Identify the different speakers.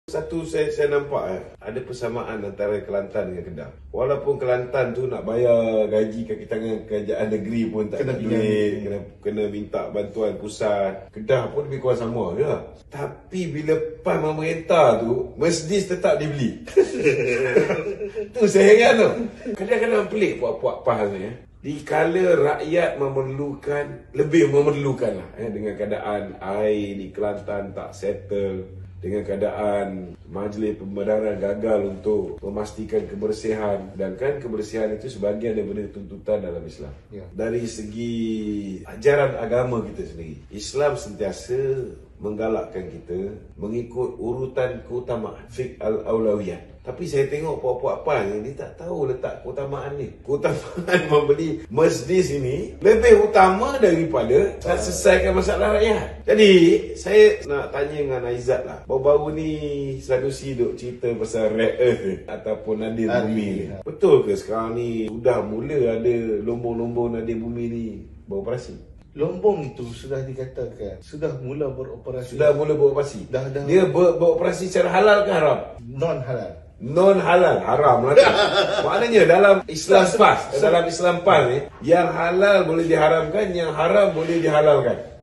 Speaker 1: Satu saya nampak ada persamaan antara Kelantan dengan Kedah. Walaupun Kelantan tu nak bayar gaji kaki tangan kerajaan negeri pun tak ada duit, kena minta bantuan pusat. Kedah pun lebih kurang sama je lah. Tapi bila PAN memerintah tu, Mercedes tetap dibeli. Tu saya heran tu. Kadang-kadang pelik puak-puak PAN ni. Dikala rakyat lebih memerlukan lah, dengan keadaan air di Kelantan tak settle, dengan keadaan majlis pembenaran gagal untuk memastikan kebersihan, dan kan kebersihan itu sebahagian daripada tuntutan dalam Islam. Dari segi ajaran agama kita sendiri, Islam sentiasa menggalakkan kita mengikut urutan keutamaan, fiqh al-aulawiyah. Tapi saya tengok puak-puak PAN ni tak tahu letak keutamaan ni. Keutamaan membeli Mercedes ini lebih utama daripada nak selesaikan masalah rakyat. Jadi saya nak tanya dengan Aizat lah. Baru-baru ni Sanusi duk cerita pasal rare earth ataupun nadir bumi. Betul ke sekarang ni sudah mula ada lombong-lombong nadir bumi ni beroperasi?
Speaker 2: Lombong itu sudah dikatakan sudah mula beroperasi.
Speaker 1: Sudah mula beroperasi. Dia beroperasi secara halal ke haram?
Speaker 2: Non halal.
Speaker 1: Non halal, haram lah. Maknanya dalam Islam PAS, dalam Islam PAS ni, yang halal boleh diharamkan, yang haram boleh dihalalkan.